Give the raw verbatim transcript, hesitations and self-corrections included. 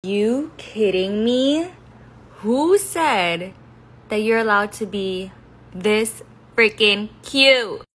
You kidding me? Who said that you're allowed to be this freaking cute?